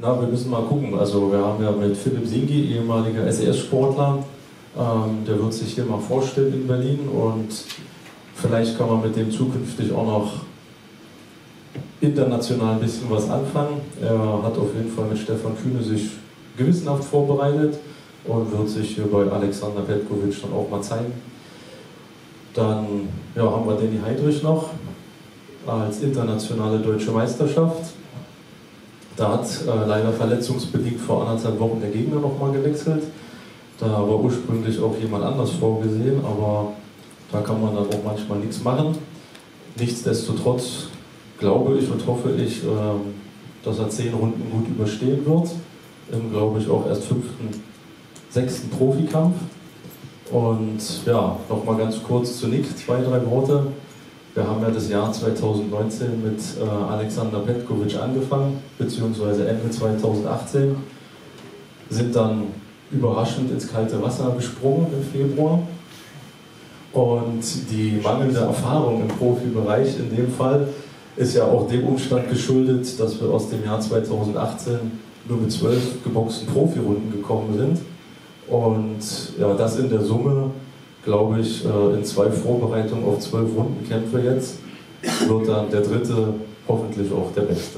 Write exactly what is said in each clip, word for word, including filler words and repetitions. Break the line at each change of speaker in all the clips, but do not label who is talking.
Na, wir müssen mal gucken. Also wir haben ja mit Philipp Singi, ehemaliger S E S-Sportler, ähm, der wird sich hier mal vorstellen in Berlin und vielleicht kann man mit dem zukünftig auch noch international ein bisschen was anfangen. Er hat auf jeden Fall mit Stefan Kühne sich gewissenhaft vorbereitet und wird sich hier bei Alexander Petkovic dann auch mal zeigen. Dann ja, haben wir Danny Heidrich noch als internationale deutsche Meisterschaft. Da hat äh, leider verletzungsbedingt vor anderthalb Wochen der Gegner nochmal gewechselt. Da war ursprünglich auch jemand anders vorgesehen, aber da kann man dann auch manchmal nichts machen. Nichtsdestotrotz glaube ich und hoffe ich, äh, dass er zehn Runden gut überstehen wird. Im, glaube ich, auch erst fünften, sechsten Profikampf. Und ja, nochmal ganz kurz zu Nick, zwei, drei Worte. Wir haben ja das Jahr zweitausendneunzehn mit äh, Alexander Petkovic angefangen, beziehungsweise Ende zweitausendachtzehn, sind dann überraschend ins kalte Wasser gesprungen im Februar. Und die mangelnde Erfahrung im Profibereich in dem Fall ist ja auch dem Umstand geschuldet, dass wir aus dem Jahr zweitausendachtzehn nur mit zwölf geboxten Profirunden gekommen sind. Und ja, das in der Summe, glaube ich, in zwei Vorbereitungen auf zwölf Rundenkämpfe jetzt, wird dann der dritte hoffentlich auch der beste.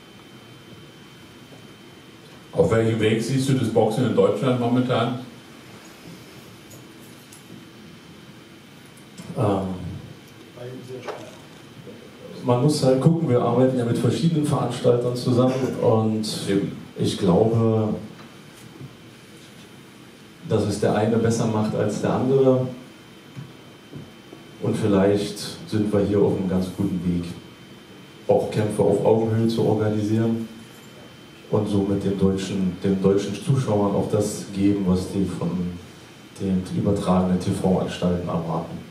Auf welchem Weg siehst du das Boxen in Deutschland momentan?
Ähm, man muss halt gucken, wir arbeiten ja mit verschiedenen Veranstaltern zusammen und ich glaube, dass es der eine besser macht als der andere und vielleicht sind wir hier auf einem ganz guten Weg, auch Kämpfe auf Augenhöhe zu organisieren und somit den deutschen, den deutschen Zuschauern auch das geben, was die von den übertragenen T V-Anstalten erwarten.